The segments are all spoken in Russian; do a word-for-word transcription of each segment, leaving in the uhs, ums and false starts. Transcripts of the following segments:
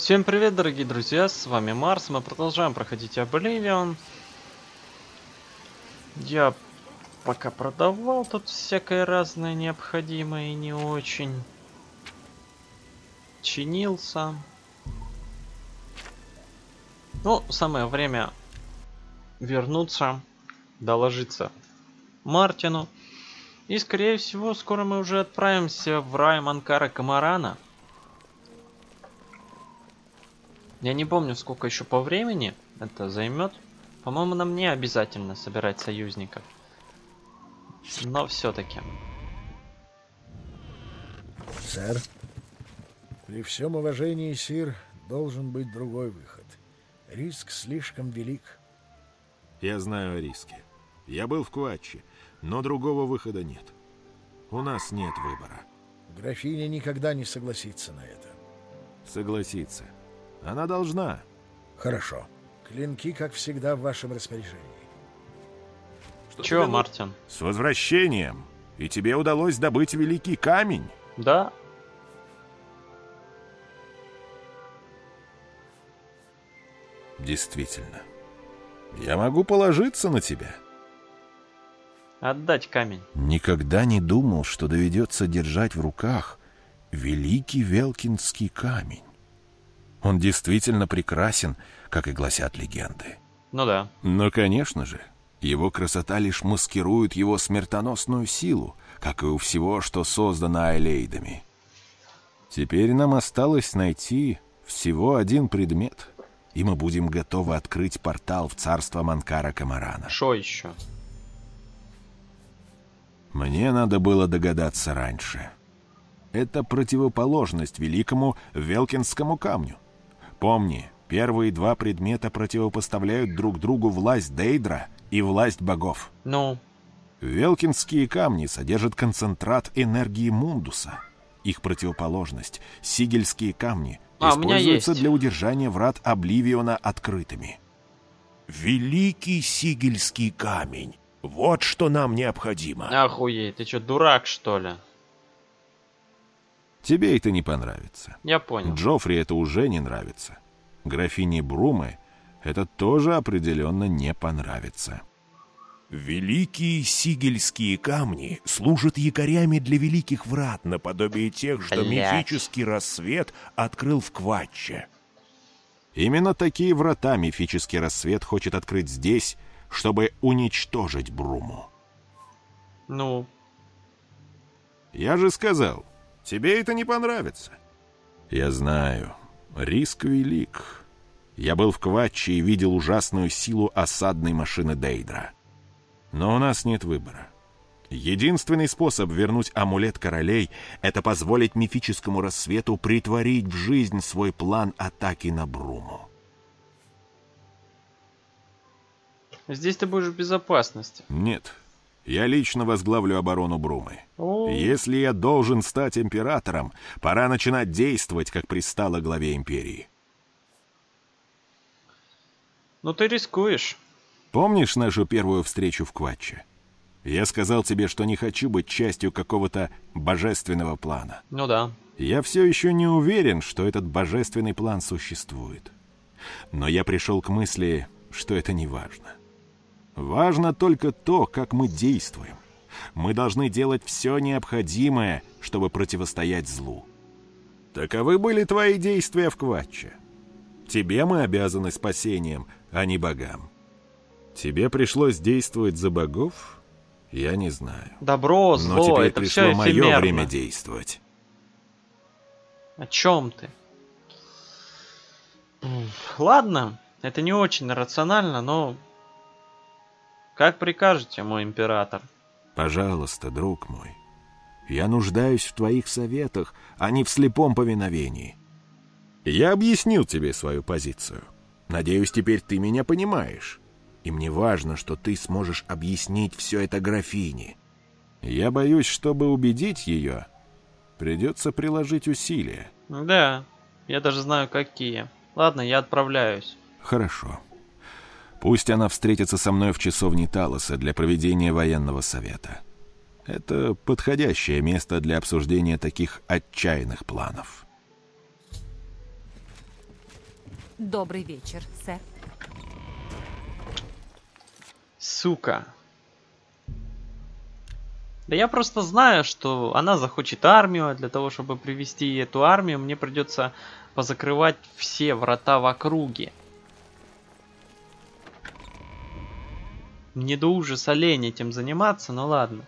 Всем привет, дорогие друзья, с вами Марс, мы продолжаем проходить Обливион. Я пока продавал тут всякое разное необходимое и не очень. Чинился. Ну, самое время вернуться, доложиться Мартину. И, скорее всего, скоро мы уже отправимся в рай Манкара Камарана. Я не помню, сколько еще по времени это займет. По-моему, нам не обязательно собирать союзников. Но все-таки. Сэр, при всем уважении, сир, должен быть другой выход. Риск слишком велик. Я знаю о риске. Я был в Кватче, но другого выхода нет. У нас нет выбора. Графиня никогда не согласится на это. Согласиться. Она должна. Хорошо. Клинки, как всегда, в вашем распоряжении. Что Чё, Мартин? С возвращением. И тебе удалось добыть великий камень? Да. Действительно. Я могу положиться на тебя. Отдать камень. Никогда не думал, что доведется держать в руках великий Велкинский камень. Он действительно прекрасен, как и гласят легенды. Ну да. Но, конечно же, его красота лишь маскирует его смертоносную силу, как и у всего, что создано Айлейдами. Теперь нам осталось найти всего один предмет, и мы будем готовы открыть портал в царство Манкара Камарана. Шо еще? Мне надо было догадаться раньше. Это противоположность великому Велкинскому камню. Помни, первые два предмета противопоставляют друг другу власть Дейдра и власть богов. Ну? Велкинские камни содержат концентрат энергии Мундуса. Их противоположность, Сигельские камни, а, используются для удержания врат Обливиона открытыми. Великий Сигельский камень. Вот что нам необходимо. Охуеть, ты что, дурак, что ли? Тебе это не понравится. Я понял. Джоффри это уже не нравится. Графине Брумы это тоже определенно не понравится. Великие Сигельские камни служат якорями для великих врат, наподобие тех, что Блядь. мифический рассвет открыл в Кватче. Именно такие врата мифический рассвет хочет открыть здесь, чтобы уничтожить Бруму. Ну? Я же сказал, тебе это не понравится. Я знаю, риск велик. Я был в Кватче и видел ужасную силу осадной машины Дейдра. Но у нас нет выбора. Единственный способ вернуть амулет королей — это позволить мифическому рассвету притворить в жизнь свой план атаки на Бруму. Здесь ты будешь в безопасности. Нет. Я лично возглавлю оборону Брумы. О. Если я должен стать императором, пора начинать действовать, как пристало главе империи. Ну ты рискуешь. Помнишь нашу первую встречу в Кватче? Я сказал тебе, что не хочу быть частью какого-то божественного плана. Ну да. Я все еще не уверен, что этот божественный план существует. Но я пришел к мысли, что это не важно. Важно только то, как мы действуем. Мы должны делать все необходимое, чтобы противостоять злу. Таковы были твои действия в Кватче. Тебе мы обязаны спасением, а не богам. Тебе пришлось действовать за богов? Я не знаю. Добро, зло, Но теперь это пришло все мое эфемерно. время действовать. О чем ты? Ладно, это не очень рационально, но... Как прикажете, мой император? Пожалуйста, друг мой. Я нуждаюсь в твоих советах, а не в слепом повиновении. Я объяснил тебе свою позицию. Надеюсь, теперь ты меня понимаешь. И мне важно, что ты сможешь объяснить все это графине. Я боюсь, чтобы убедить ее, придется приложить усилия. Да, я даже знаю, какие. Ладно, я отправляюсь. Хорошо. Пусть она встретится со мной в часовне Талоса для проведения военного совета. Это подходящее место для обсуждения таких отчаянных планов. Добрый вечер, сэр. Сука. Да я просто знаю, что она захочет армию, а для того, чтобы привести эту армию, мне придется позакрывать все врата в округе. Мне до ужаса лень этим заниматься, но ладно.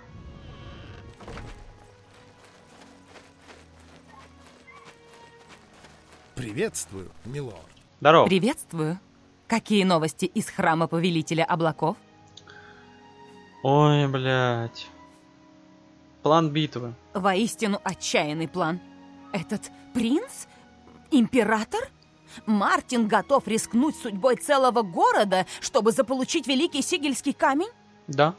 Приветствую, милорд. Здорово. Приветствую. Какие новости из храма Повелителя Облаков? Ой, блядь. План битвы. Воистину отчаянный план. Этот принц? Император? Мартин готов рискнуть судьбой целого города, чтобы заполучить великий сигельский камень? Да.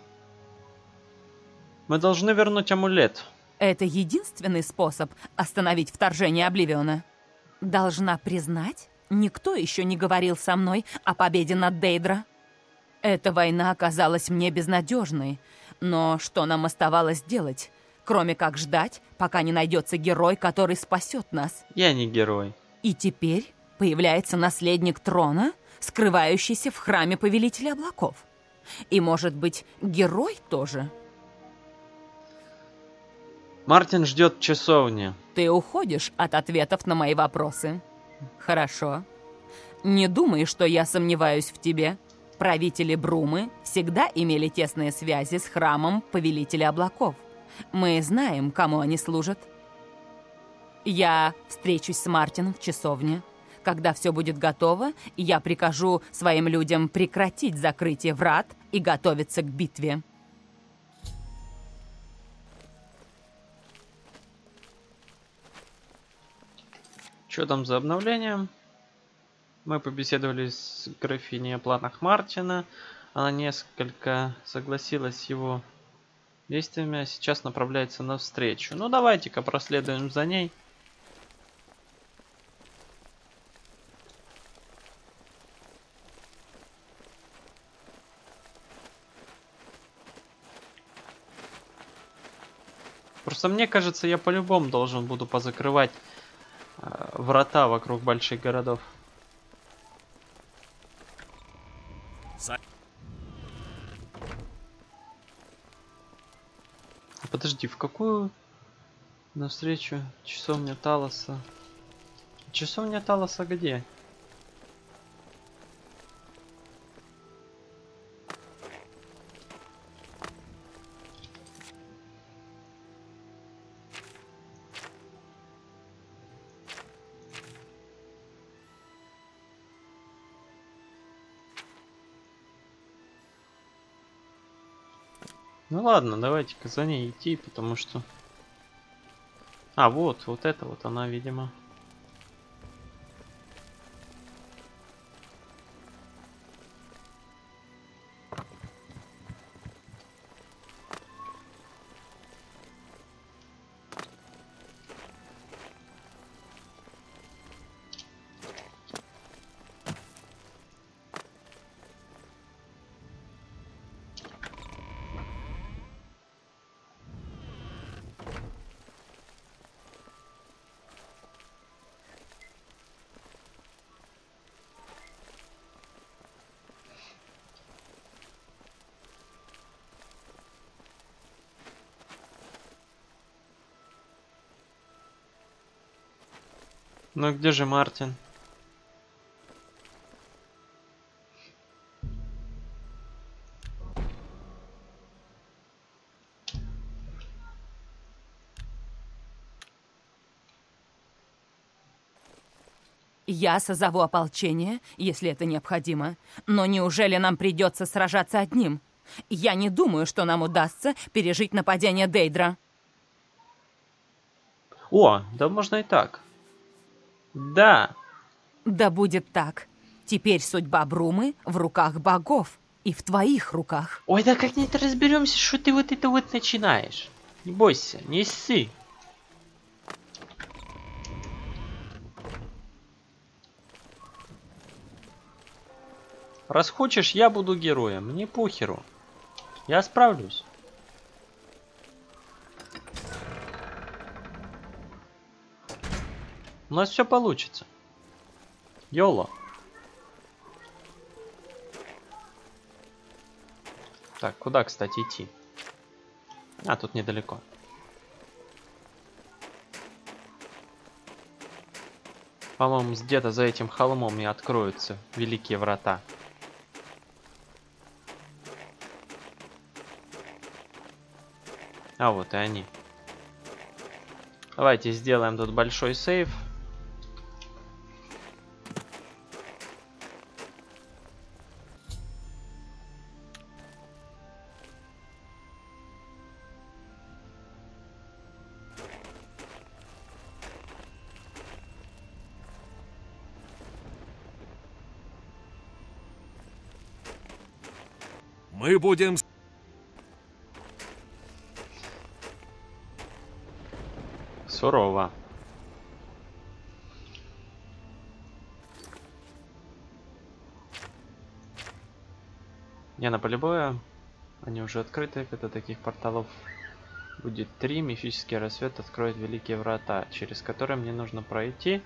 Мы должны вернуть амулет. Это единственный способ остановить вторжение Обливиона. Должна признать, никто еще не говорил со мной о победе над Дейдра. Эта война оказалась мне безнадежной, но что нам оставалось делать, кроме как ждать, пока не найдется герой, который спасет нас? Я не герой. И теперь появляется наследник трона, скрывающийся в храме Повелителя Облаков. И, может быть, герой тоже? Мартин ждет в часовне. Ты уходишь от ответов на мои вопросы. Хорошо. Не думай, что я сомневаюсь в тебе. Правители Брумы всегда имели тесные связи с храмом Повелителя Облаков. Мы знаем, кому они служат. Я встречусь с Мартином в часовне. Когда все будет готово, я прикажу своим людям прекратить закрытие врат и готовиться к битве. Что там за обновление? Мы побеседовали с графиней о планах Мартина. Она несколько согласилась с его действиями, а сейчас направляется навстречу. Ну давайте-ка проследуем за ней. Просто мне кажется, я по-любому должен буду позакрывать э, врата вокруг больших городов. Подожди, в какую навстречу часовня Талоса? Часовня Талоса где? Ну ладно, давайте-ка за ней идти, потому что... А, вот, вот это вот она, видимо. Ну где же Мартин? Я созову ополчение, если это необходимо. Но неужели нам придется сражаться одним? Я не думаю, что нам удастся пережить нападение Дейдра. О, да можно и так. Да. Да будет так. Теперь судьба Брумы в руках богов и в твоих руках. Ой, да как-нибудь разберемся, что ты вот это вот начинаешь. Не бойся, не ссы. Раз хочешь, я буду героем. Мне похеру. Я справлюсь. У нас все получится. Йоло. Так, куда, кстати, идти? А, тут недалеко. По-моему, где-то за этим холмом и откроются великие врата. А вот и они. Давайте сделаем тут большой сейф. Мы будем... Сурово. Не, на поле боя они уже открыты, когда таких порталов будет три. Мифический рассвет откроет великие врата, через которые мне нужно пройти.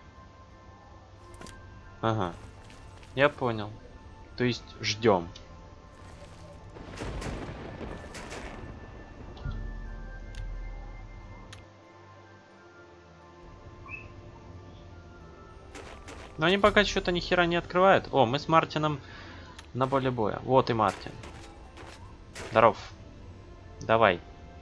Ага, я понял. То есть ждем. Но они пока что-то ни хера не открывают. О, мы с Мартином на поле боя. Вот и Мартин. Здоров. Давай.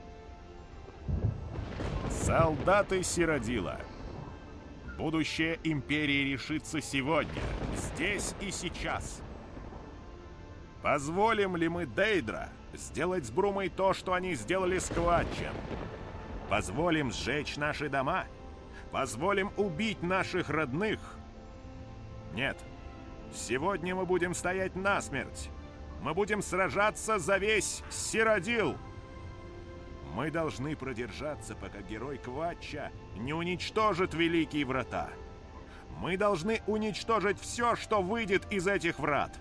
Солдаты Сиродила. Будущее Империи решится сегодня, здесь и сейчас. Позволим ли мы Дейдра сделать с Брумой то, что они сделали с Кватчем? Позволим сжечь наши дома? Позволим убить наших родных? Нет. Сегодня мы будем стоять насмерть. Мы будем сражаться за весь Сиродил. Мы должны продержаться, пока герой Кватча не уничтожит Великие Врата. Мы должны уничтожить все, что выйдет из этих врат.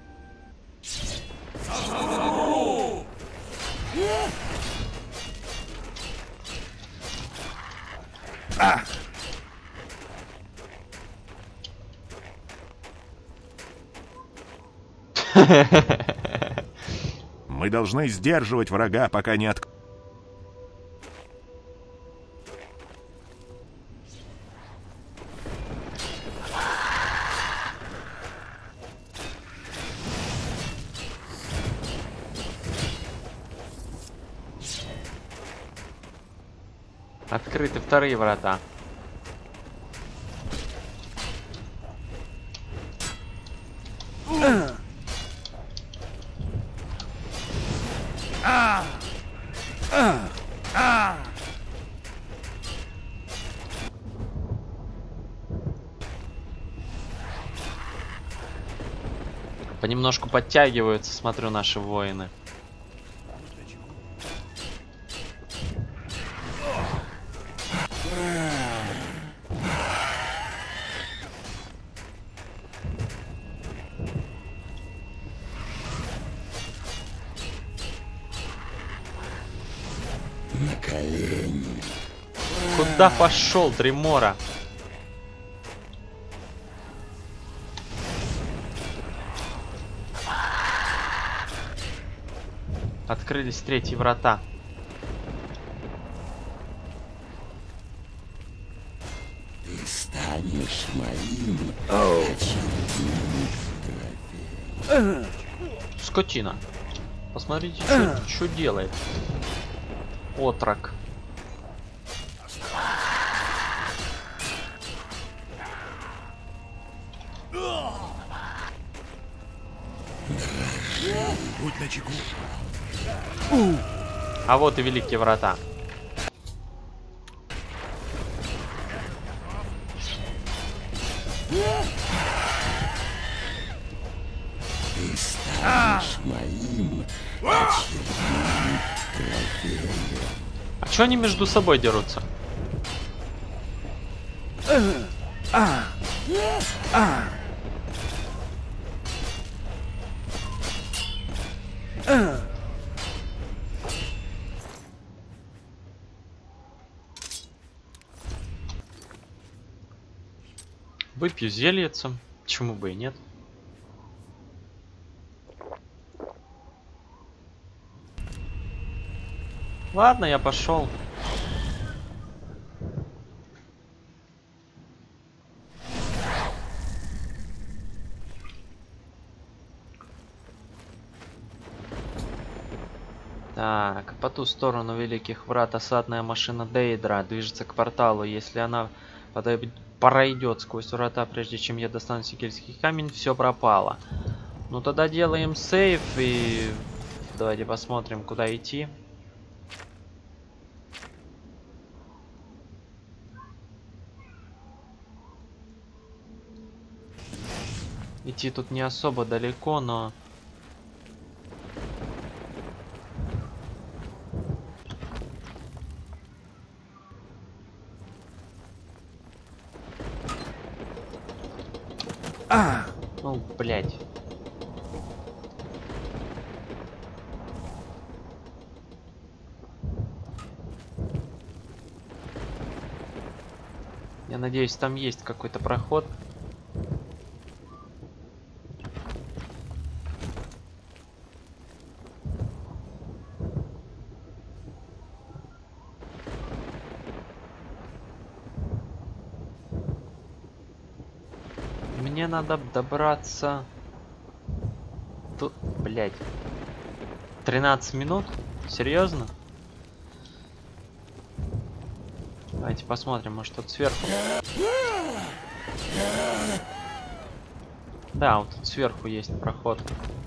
А! Мы должны сдерживать врага, пока не от... Открыты вторые врата. Понемножку подтягиваются, смотрю, наши воины. На колени. Куда пошел, Тремора? Открылись третьи врата. Ты станешь моим очередным трофеем. Скотина. Посмотрите, что делает. Отрок. Будь начеку. А вот и великие врата. Ты станешь моим очередным трофеем. А чё они между собой дерутся? Выпью зельица. Почему бы и нет? Ладно, я пошел. Так, по ту сторону Великих Врат осадная машина Дейдра движется к порталу. Если она подойдет, пройдет сквозь врата, прежде чем я достану Сикельский камень, все пропало. Ну тогда делаем сейф и давайте посмотрим, куда идти. Идти тут не особо далеко, но... А! Ну, блядь. Я надеюсь, там есть какой-то проход. Мне надо добраться... Тут, блядь. тринадцать минут? Серьезно? Давайте посмотрим, может тут сверху. Да, вот тут сверху есть проход.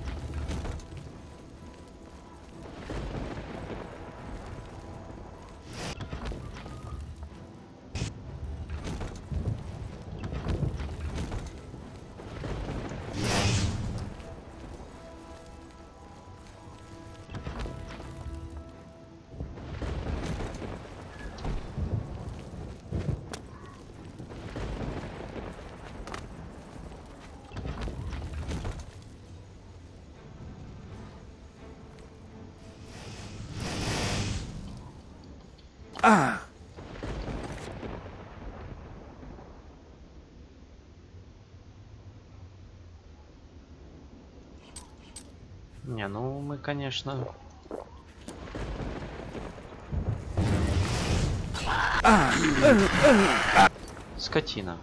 А! Не, ну мы, конечно... А! Скотина.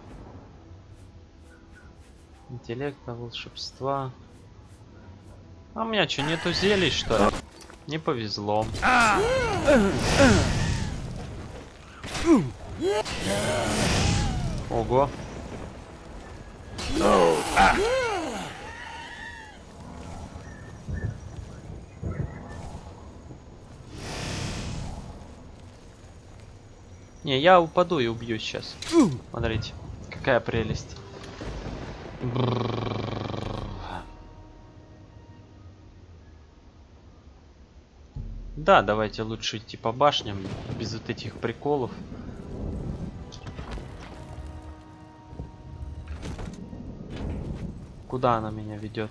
Интеллекта, волшебства. А у меня что, нету зелий, что ли? Не повезло. Ого. Не, я упаду и убью сейчас. Смотрите, какая прелесть. Да, давайте лучше идти по башням, без вот этих приколов. Куда она меня ведет?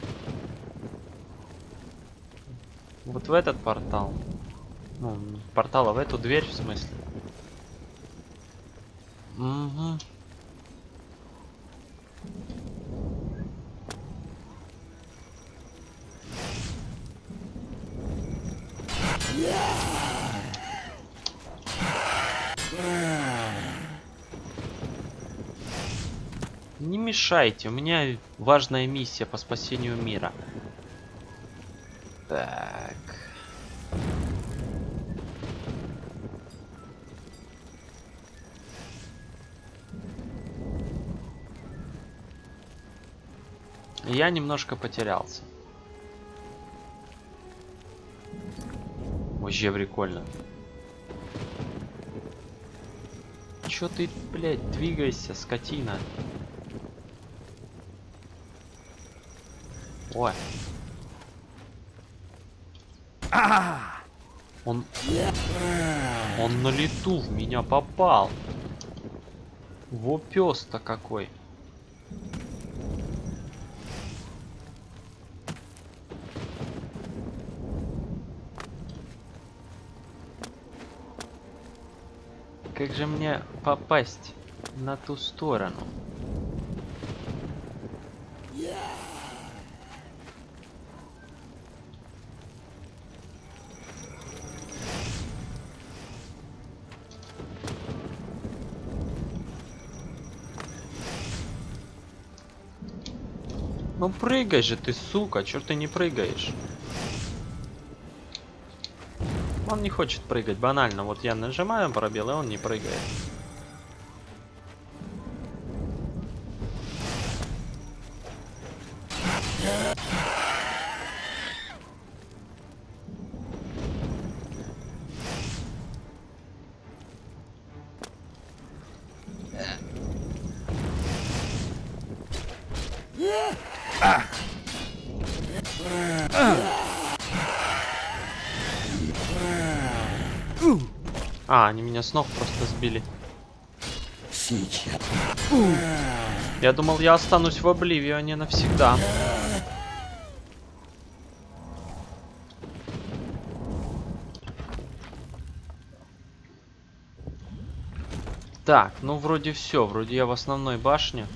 Вот в этот портал. Ну, портала в эту дверь, в смысле. Угу. Не мешайте, у меня важная миссия по спасению мира. Так. Я немножко потерялся. Вообще прикольно. Чё ты, блядь, двигайся, скотина. Ой. А! Он... Он на лету в меня попал. Во пёс-то какой. Как же мне попасть на ту сторону? Ну прыгай же ты, сука, чё ты не прыгаешь? Он не хочет прыгать, банально. Вот я нажимаю пробел, и он не прыгает. А, они меня с ног просто сбили. Сейчас. Я думал, я останусь в Обливионе навсегда. Так, ну вроде все, вроде я в основной башне.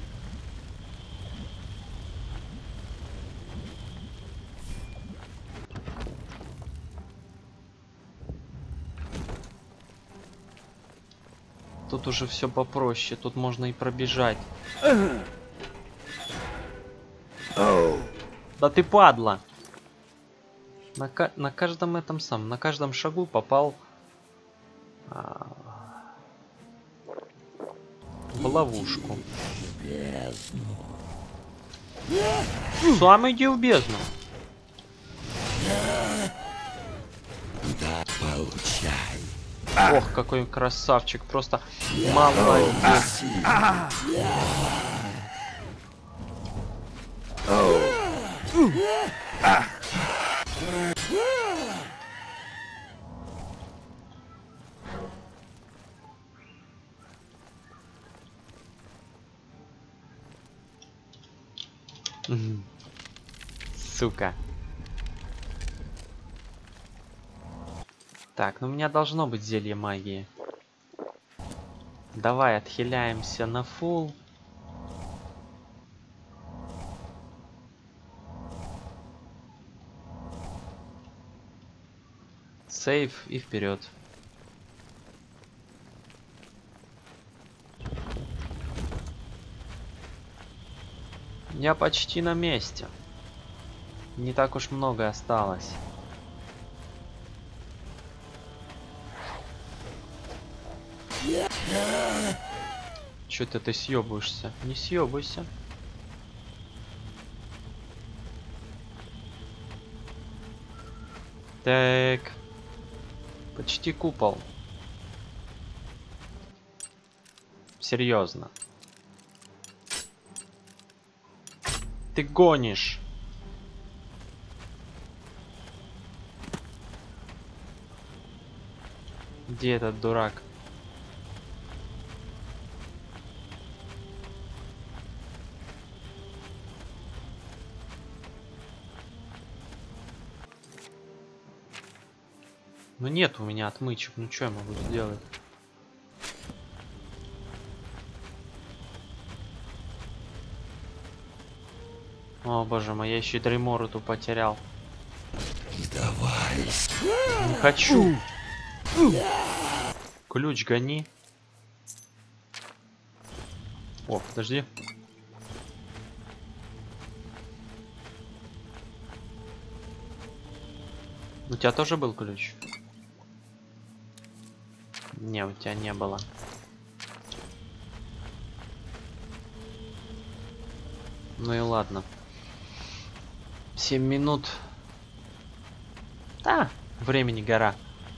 Тут уже все попроще, тут можно и пробежать. Да ты падла! На, ка на каждом этом самом, на каждом шагу попал а в ловушку. Бездну. Сам иди в бездну. Да, получай. Ох, какой красавчик, просто молодец. Мгм. Сука. Так, ну у меня должно быть зелье магии. Давай отхиляемся на фул. Сейв и вперед. Я почти на месте. Не так уж много осталось. Чё-то ты съебываешься? Не съебывайся. Так. Почти купол. Серьезно. Ты гонишь. Где этот дурак? Ну нет у меня отмычек, ну что я могу сделать? О боже мой, я еще и Дримору тут потерял. Давай. Не хочу. Ключ гони. О, подожди. У тебя тоже был ключ? Не, у тебя не было. Ну и ладно. Семь минут. Да, времени гора.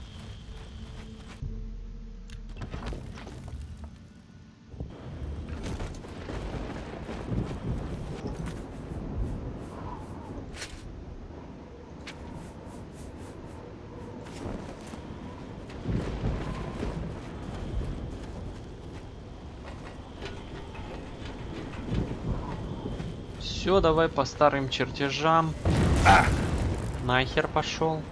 Все, давай по старым чертежам. А! Нахер пошел.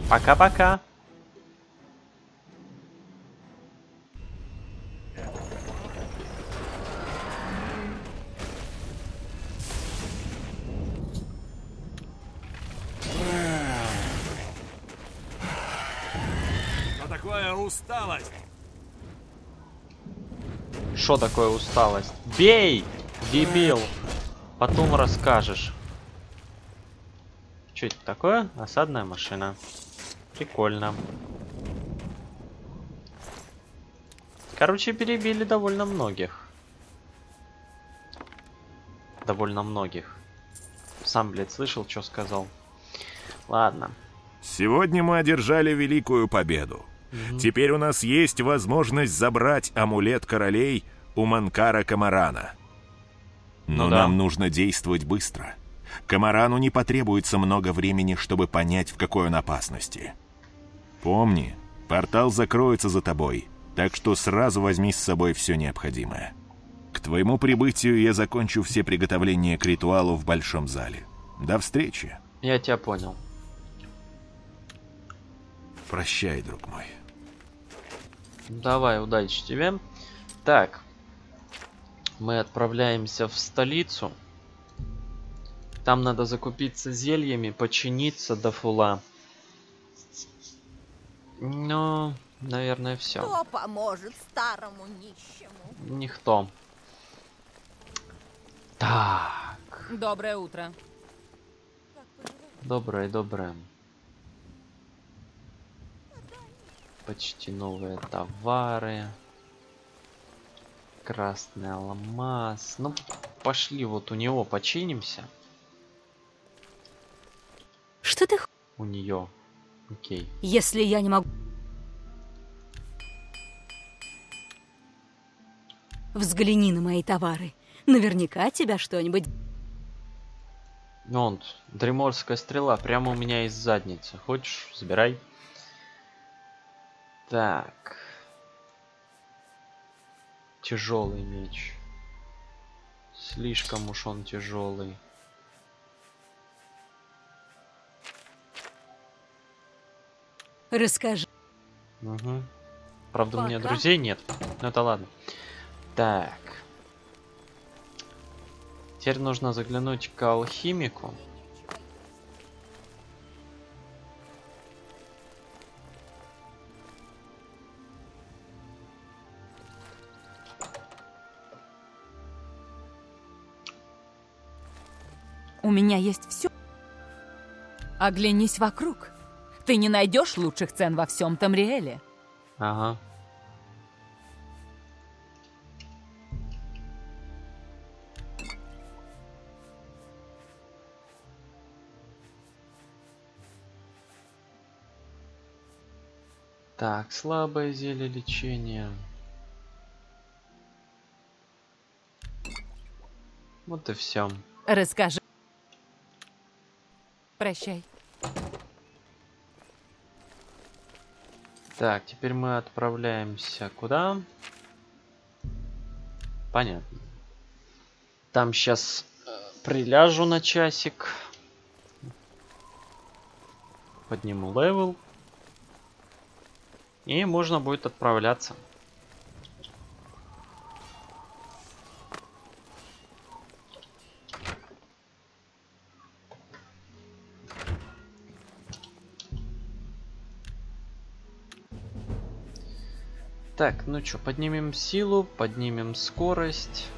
Пока-пока. Что такое усталость? Что такое усталость? Бей, дебил. Потом расскажешь. Что это такое? Осадная машина. Прикольно. Короче, перебили довольно многих. Довольно многих. Сам, блядь, слышал, что сказал. Ладно. Сегодня мы одержали великую победу. Угу. Теперь у нас есть возможность забрать амулет королей у Манкара Камарана. Но Ну да. нам нужно действовать быстро. Камарану не потребуется много времени, чтобы понять, в какой он опасности. Помни, портал закроется за тобой, так что сразу возьми с собой все необходимое. К твоему прибытию я закончу все приготовления к ритуалу в большом зале. До встречи. Я тебя понял. Прощай, друг мой. Давай, удачи тебе. Так. Мы отправляемся в столицу. Там надо закупиться зельями, починиться до фула. Ну, наверное, все. Кто поможет старому нищему? Никто. Так. Доброе утро. Доброе, доброе. Почти новые товары. Красный алмаз. Ну, пошли вот у него починимся. Что ты х... У нее. Окей. Если я не могу... Взгляни на мои товары. Наверняка тебя что-нибудь... Ну, он, дреморская стрела прямо у меня из задницы. Хочешь, забирай. Так. Тяжелый меч. Слишком уж он тяжелый. Расскажи. Угу. Правда, у меня Пока. друзей нет. Ну это ладно. Так. Теперь нужно заглянуть к алхимику. У меня есть все. Оглянись вокруг. Ты не найдешь лучших цен во всем Тамриэле. Ага. Так, слабое зелье лечения. Вот и все. Расскажи. Прощай. Так, теперь мы отправляемся куда? Понятно. Там сейчас э, приляжу на часик. Подниму левел. И можно будет отправляться. Так, ну что, поднимем силу, поднимем скорость.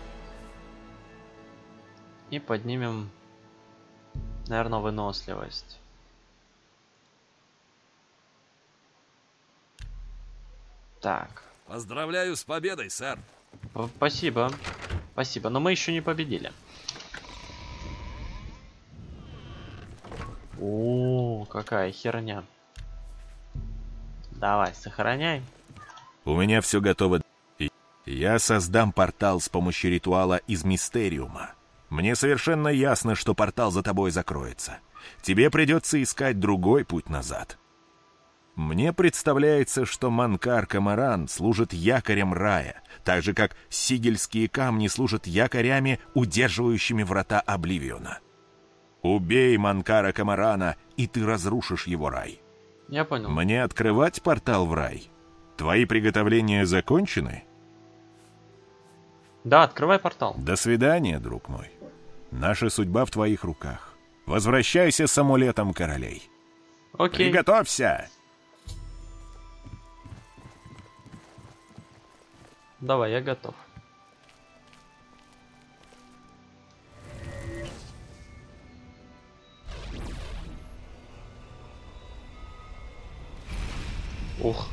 И поднимем, наверное, выносливость. Так. Поздравляю с победой, сэр. П- Спасибо. Спасибо, но мы еще не победили. О, какая херня. Давай, сохраняй. У меня все готово. И я создам портал с помощью ритуала из Мистериума. Мне совершенно ясно, что портал за тобой закроется. Тебе придется искать другой путь назад. Мне представляется, что Манкар Камаран служит якорем рая, так же, как сигельские камни служат якорями, удерживающими врата Обливиона. Убей Манкара Камарана, и ты разрушишь его рай. Я понял. Мне открывать портал в рай? Твои приготовления закончены? Да, открывай портал. До свидания, друг мой. Наша судьба в твоих руках. Возвращайся с амулетом королей. Окей. Приготовься! Давай, я готов. Ух.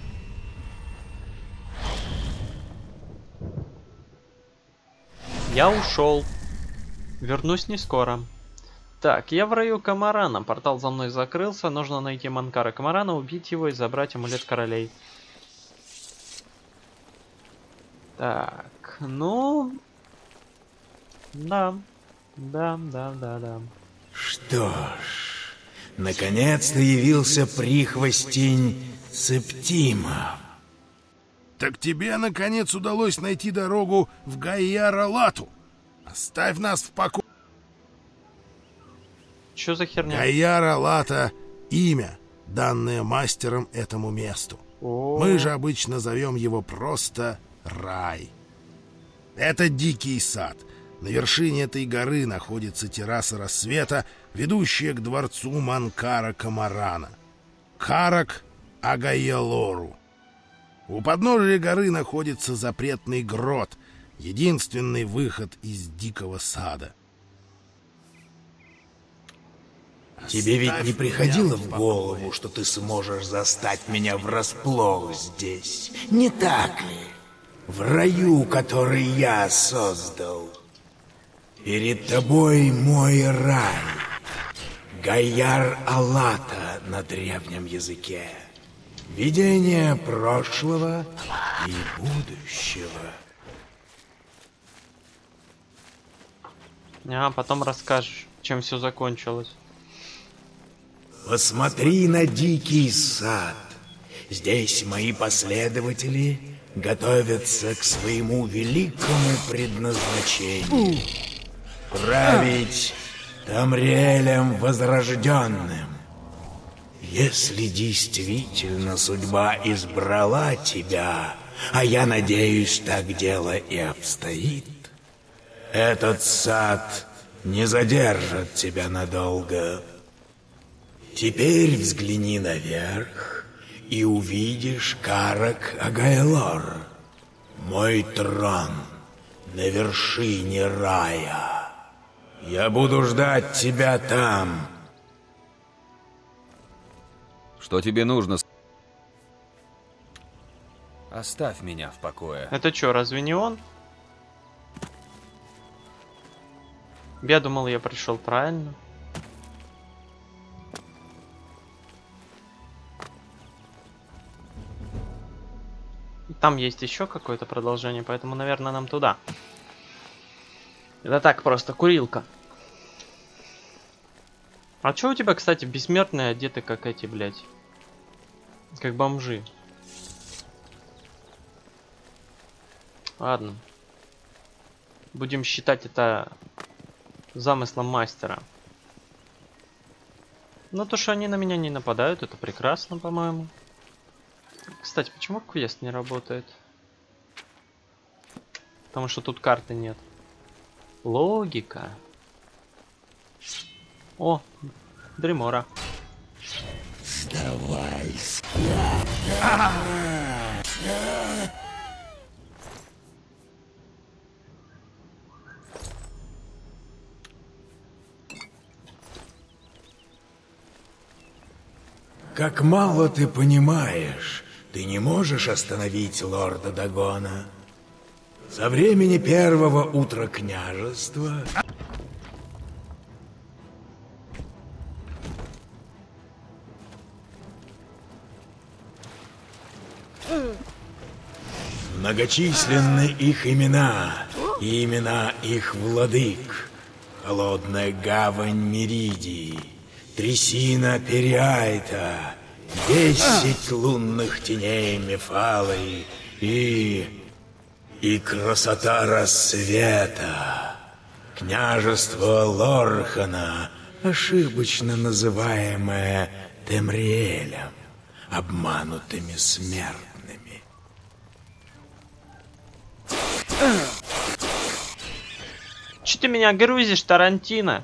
Я ушел. Вернусь не скоро. Так, я в раю Камарана. Портал за мной закрылся. Нужно найти Манкара Камарана, убить его и забрать амулет королей. Так, ну... Да. Да, да, да, да. Что ж, наконец-то явился прихвостень Септима. Так тебе, наконец, удалось найти дорогу в Гайяр-Алату. Оставь нас в покое. Чё за херня? Гайяр-Алата — имя, данное мастером этому месту. О-о-о. Мы же обычно зовем его просто рай. Это дикий сад. На вершине этой горы находится терраса рассвета, ведущая к дворцу Манкара Камарана. Карак Агайялору. У подножия горы находится запретный грот, единственный выход из дикого сада. Тебе ведь не приходило в голову, что ты сможешь застать меня врасплох здесь, не так ли? В раю, который я создал. Перед тобой мой рай. Гайяр-Алата на древнем языке. Видение прошлого и будущего. А потом расскажешь, чем все закончилось. Посмотри на дикий сад. Здесь мои последователи готовятся к своему великому предназначению. Править Тамриэлем Возрожденным. Если действительно судьба избрала тебя, а я надеюсь, так дело и обстоит, этот сад не задержит тебя надолго. Теперь взгляни наверх и увидишь Карак Агайлор, мой трон на вершине рая. Я буду ждать тебя там. Что тебе нужно? Оставь меня в покое. Это что, разве не он? Я думал, я пришел правильно. Там есть еще какое-то продолжение, поэтому, наверное, нам туда. Это так просто, курилка. А чё у тебя, кстати, бессмертные одеты, как эти, блядь? Как бомжи. Ладно. Будем считать это замыслом мастера. Но то, что они на меня не нападают, это прекрасно, по-моему. Кстати, почему квест не работает? Потому что тут карты нет. Логика. О, Дремора. Давай. Как мало ты понимаешь, ты не можешь остановить лорда Дагона. Со времени первого утра княжества... Многочисленны их имена и имена их владык. Холодная гавань Меридии, трясина Периайта, десять лунных теней Мефалы и... и красота рассвета. Княжество Лорхана, ошибочно называемое Темриэлем. обманутыми смертными. Че ты меня грузишь, Тарантино?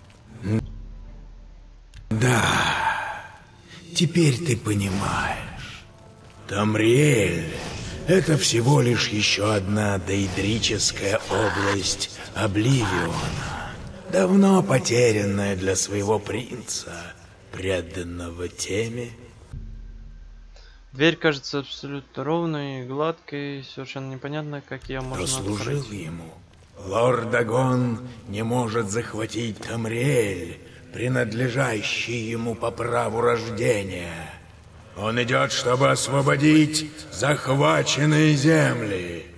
Да, теперь ты понимаешь. Тамриэль — это всего лишь еще одна дейдрическая область Обливиона, давно потерянная для своего принца, преданного теме. Дверь кажется абсолютно ровной, гладкой, совершенно непонятно, как ее можно служил открыть. ему. Лорд Дагон не может захватить Тамриэль, принадлежащий ему по праву рождения. Он идет, чтобы освободить захваченные земли.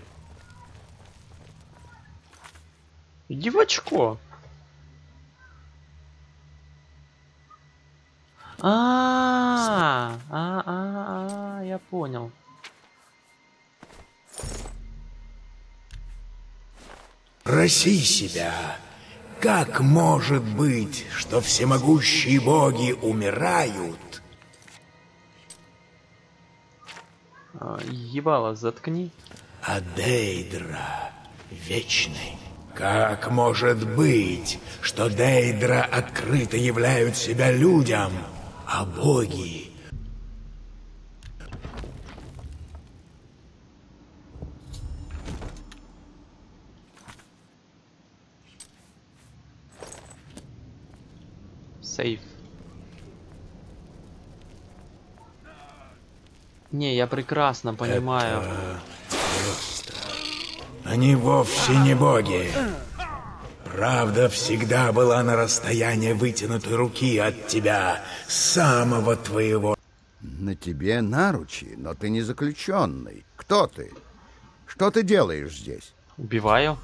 Иди в очко. А, а, а, а, я понял. Проси себя. Как может быть, что всемогущие боги умирают? Ебало, заткни. А Дейдра вечный. Как может быть, что Дейдра открыто являют себя людям, а боги... Сейф. Не, я прекрасно понимаю. Это просто. Они вовсе не боги. Правда всегда была на расстоянии вытянутой руки от тебя, самого твоего. На тебе наручи, но ты не заключенный. Кто ты? Что ты делаешь здесь? Убиваю.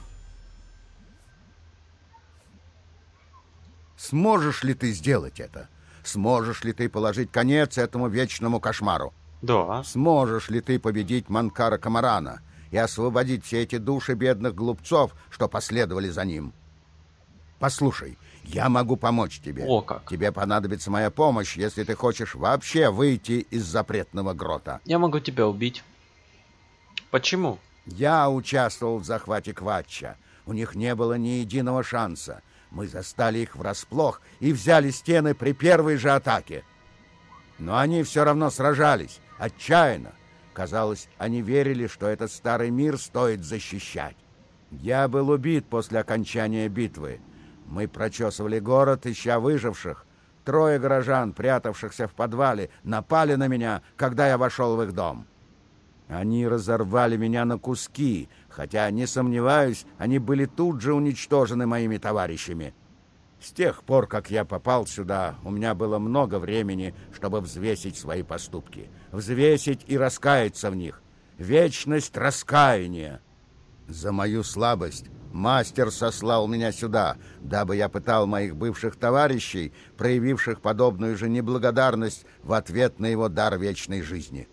Сможешь ли ты сделать это? Сможешь ли ты положить конец этому вечному кошмару? Да. Сможешь ли ты победить Манкара Камарана и освободить все эти души бедных глупцов, что последовали за ним? Послушай, я могу помочь тебе. О, как. Тебе понадобится моя помощь, если ты хочешь вообще выйти из запретного грота. Я могу тебя убить. Почему? Я участвовал в захвате Кватча. У них не было ни единого шанса. Мы застали их врасплох и взяли стены при первой же атаке. Но они все равно сражались, отчаянно. Казалось, они верили, что этот старый мир стоит защищать. Я был убит после окончания битвы. Мы прочесывали город, ища выживших. Трое горожан, прятавшихся в подвале, напали на меня, когда я вошел в их дом. Они разорвали меня на куски, хотя, не сомневаюсь, они были тут же уничтожены моими товарищами. С тех пор, как я попал сюда, у меня было много времени, чтобы взвесить свои поступки. Взвесить и раскаяться в них. Вечность раскаяния. За мою слабость мастер сослал меня сюда, дабы я пытал моих бывших товарищей, проявивших подобную же неблагодарность в ответ на его дар вечной жизни.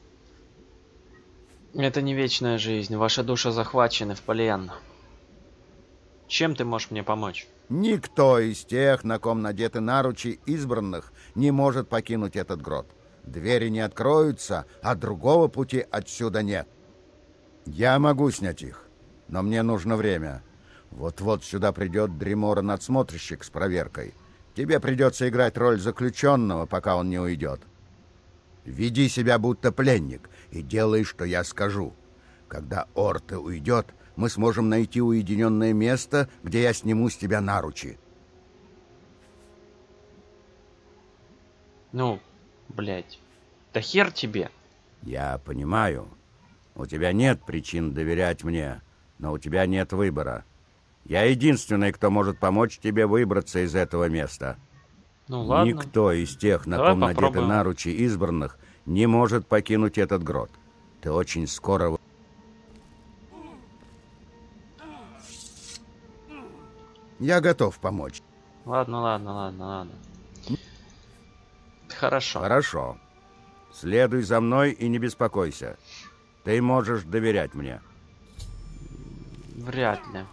Это не вечная жизнь. Ваши души захвачены в плен. Чем ты можешь мне помочь? Никто из тех, на ком надеты наручи избранных, не может покинуть этот грот. Двери не откроются, а другого пути отсюда нет. Я могу снять их, но мне нужно время. Вот-вот сюда придет Дримора-надсмотрщик с проверкой. Тебе придется играть роль заключенного, пока он не уйдет. Веди себя будто пленник и делай, что я скажу. Когда Орте уйдет, мы сможем найти уединенное место, где я сниму с тебя наручи. Ну, блядь, да хер тебе. Я понимаю. У тебя нет причин доверять мне, но у тебя нет выбора. Я единственный, кто может помочь тебе выбраться из этого места. Ну ладно. Никто из тех, на Давай ком попробуем. надеты наручи избранных, не может покинуть этот грот. Ты очень скоро... Я готов помочь. Ладно, ладно, ладно, ладно. Хорошо. Хорошо. Следуй за мной и не беспокойся. Ты можешь доверять мне. Вряд ли.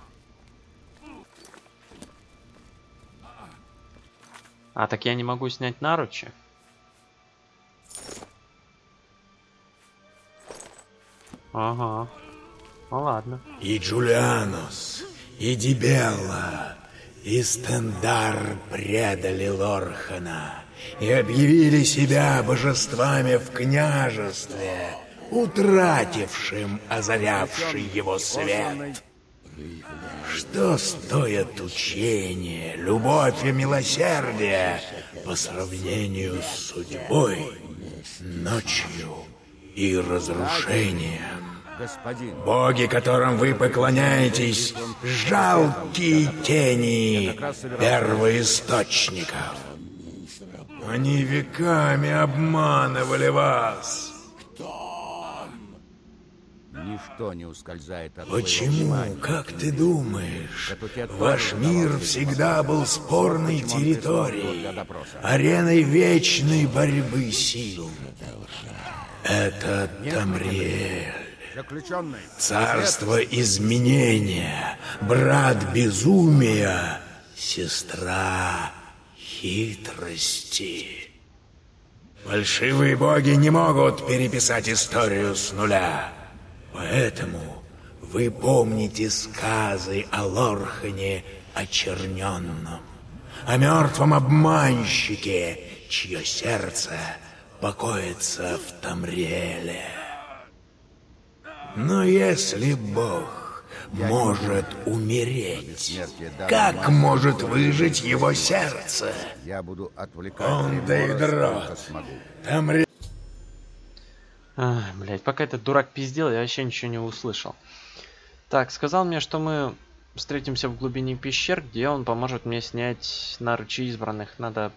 А, так я не могу снять наручи? Ага. Ну ладно. И Джулианус, и Дибелла, и Стендар предали Лорхана и объявили себя божествами в княжестве, утратившим озарявший его свет. Что стоят учение, любовь и милосердие по сравнению с судьбой, ночью и разрушением? Господин. Боги, которым вы поклоняетесь, жалкие тени первоисточников. Они веками обманывали вас. Ничто не ускользает от Почему, как ты думаешь, ваш мир всегда был спорной территорией, ареной вечной борьбы сил? Это Тамриэль. Царство изменения, брат безумия, сестра хитрости. Фальшивые боги не могут переписать историю с нуля. Поэтому вы помните сказы о Лорхане очерненном, о мертвом обманщике, чье сердце покоится в Тамриэле. Но если Бог может умереть, как может выжить его сердце? Я буду отвлекать. Он Дейдрот. Тамриэль. Ах, блядь, пока этот дурак пиздел, я вообще ничего не услышал. Так, сказал мне, что мы встретимся в глубине пещер, где он поможет мне снять наручи избранных. Надо...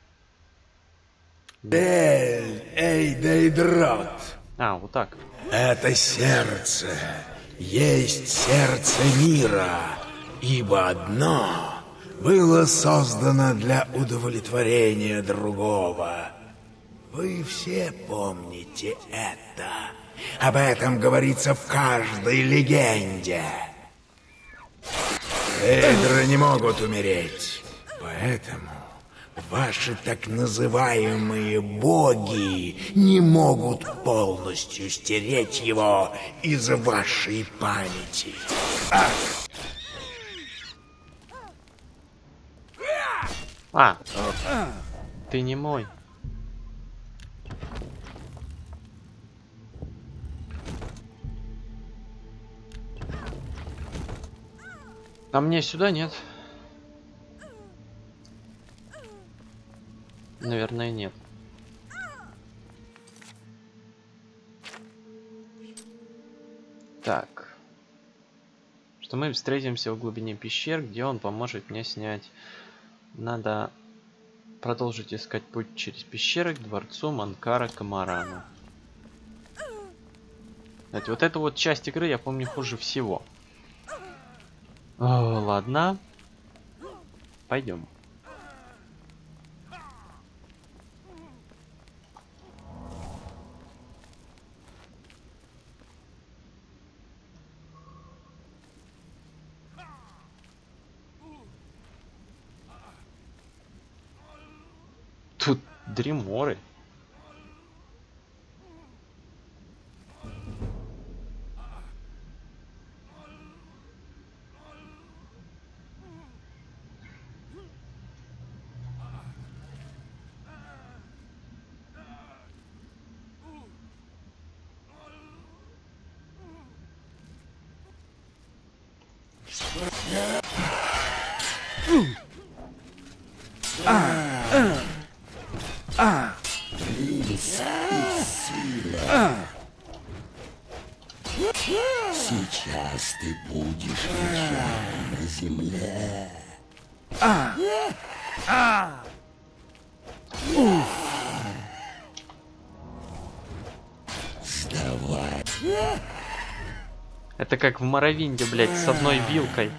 Эль, эй, Дейдрот. А, вот так. Это сердце есть сердце мира, ибо одно было создано для удовлетворения другого. Вы все помните это. Об этом говорится в каждой легенде. Эйдры не могут умереть, поэтому ваши так называемые боги не могут полностью стереть его из вашей памяти. А, ты не мой. А мне сюда нет. Наверное, нет. Так. Что мы встретимся в глубине пещер, где он поможет мне снять. Надо продолжить искать путь через пещеры к дворцу Манкара Камарана. Знаете, вот эту вот часть игры я помню хуже всего. О, ладно. Пойдем. Тут дреморы. Сейчас ты будешь лежать на земле. А! А! Сдавай. Это как в Моровинде, блядь, с одной вилкой.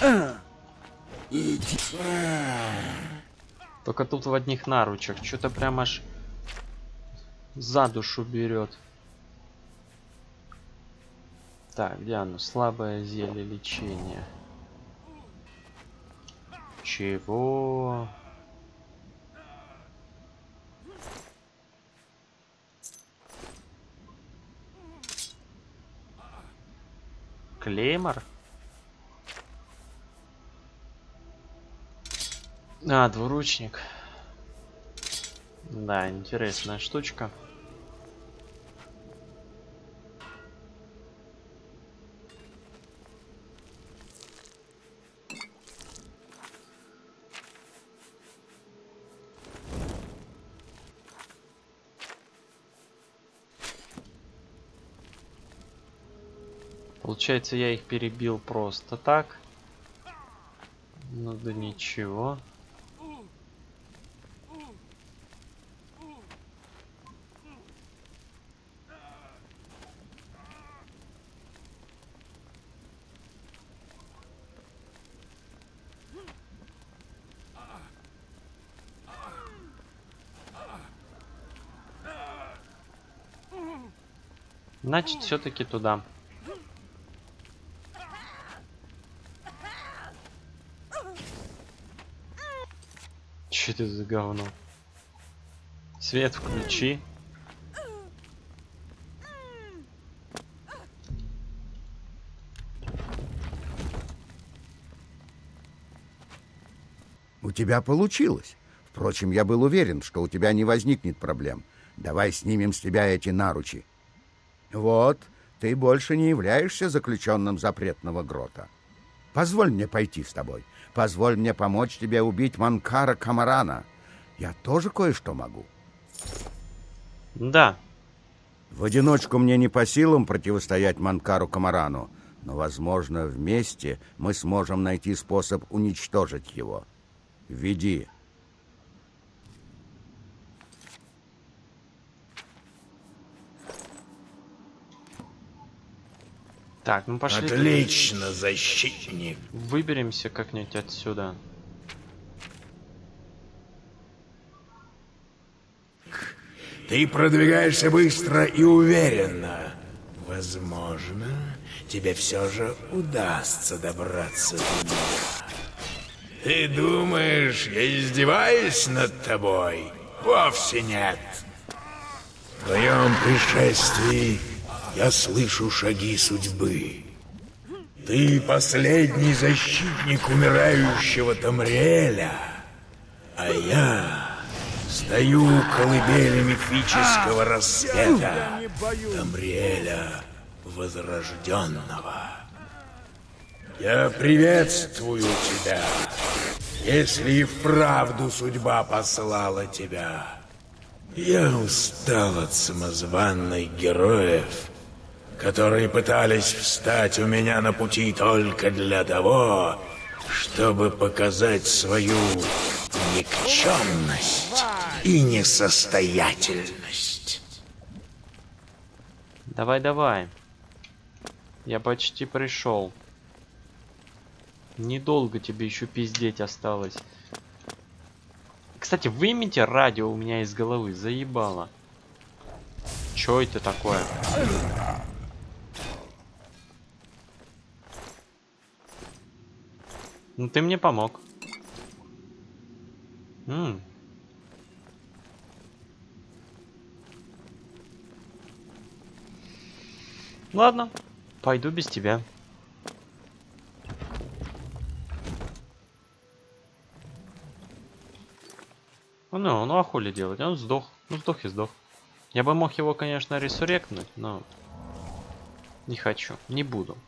Иди. Только тут в одних наручах. Что-то прям аж за душу берет. Так, где оно? Слабое зелье лечения. Чего? Клеймор? А, двуручник. Да, интересная штучка. Получается, я их перебил просто так. Ну да ничего. Значит, все-таки туда. Что это за говно? Свет включи. У тебя получилось. Впрочем, я был уверен, что у тебя не возникнет проблем. Давай снимем с тебя эти наручи. Вот, ты больше не являешься заключенным запретного грота. Позволь мне пойти с тобой. Позволь мне помочь тебе убить Манкара Камарана. Я тоже кое-что могу. Да. В одиночку мне не по силам противостоять Манкару Камарану, но, возможно, вместе мы сможем найти способ уничтожить его. Веди. Так, ну пошли. Отлично, защитник. Выберемся как-нибудь отсюда. Ты продвигаешься быстро и уверенно. Возможно, тебе все же удастся добраться до меня. Ты думаешь, я издеваюсь над тобой? Вовсе нет. В твоем пришествии я слышу шаги судьбы. Ты последний защитник умирающего Тамриэля, а я стою у колыбели мифического рассвета Тамриэля Возрожденного. Я приветствую тебя, если и вправду судьба послала тебя. Я устал от самозванных героев, которые пытались встать у меня на пути только для того, чтобы показать свою никчемность и несостоятельность. Давай, давай. Я почти пришел. Недолго тебе еще пиздеть осталось. Кстати, выймите радио у меня из головы, заебало. Чё это такое? Ну ты мне помог. М-м. Ладно, пойду без тебя. Ну, ну а хули делать? Он сдох. Ну сдох и сдох. Я бы мог его, конечно, ресурректнуть, но не хочу, не буду.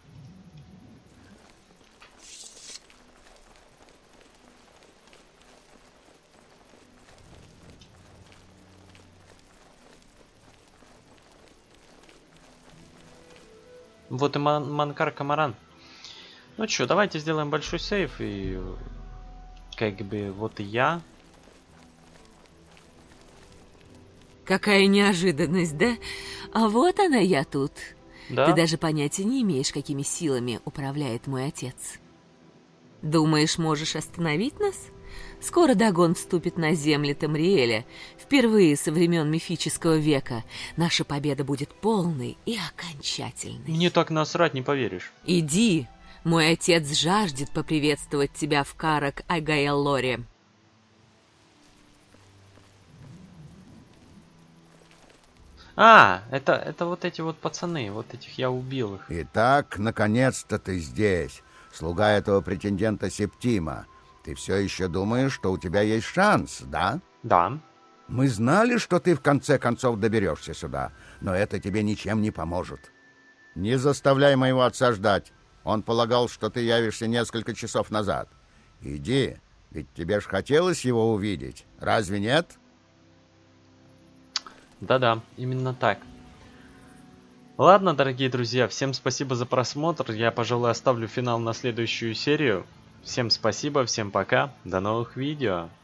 Вот и Ман Манкар Камаран. Ну чё, давайте сделаем большой сейф и как бы вот и я. Какая неожиданность, да? А вот она я тут. Да? Ты даже понятия не имеешь, какими силами управляет мой отец. Думаешь, можешь остановить нас? Скоро Дагон вступит на земли Тамриэля. Впервые со времен мифического века наша победа будет полной и окончательной. Мне так насрать, не поверишь. Иди, мой отец жаждет поприветствовать тебя в Карак-Айгаэллоре. А, это, это вот эти вот пацаны, вот этих я убил их. Итак, наконец-то ты здесь, слуга этого претендента Септима. Ты все еще думаешь, что у тебя есть шанс, да? Да. Мы знали, что ты в конце концов доберешься сюда, но это тебе ничем не поможет. Не заставляй моего отца ждать. Он полагал, что ты явишься несколько часов назад. Иди, ведь тебе ж хотелось его увидеть, разве нет? Да-да, именно так. Ладно, дорогие друзья, всем спасибо за просмотр. Я, пожалуй, оставлю финал на следующую серию. Всем спасибо, всем пока, до новых видео.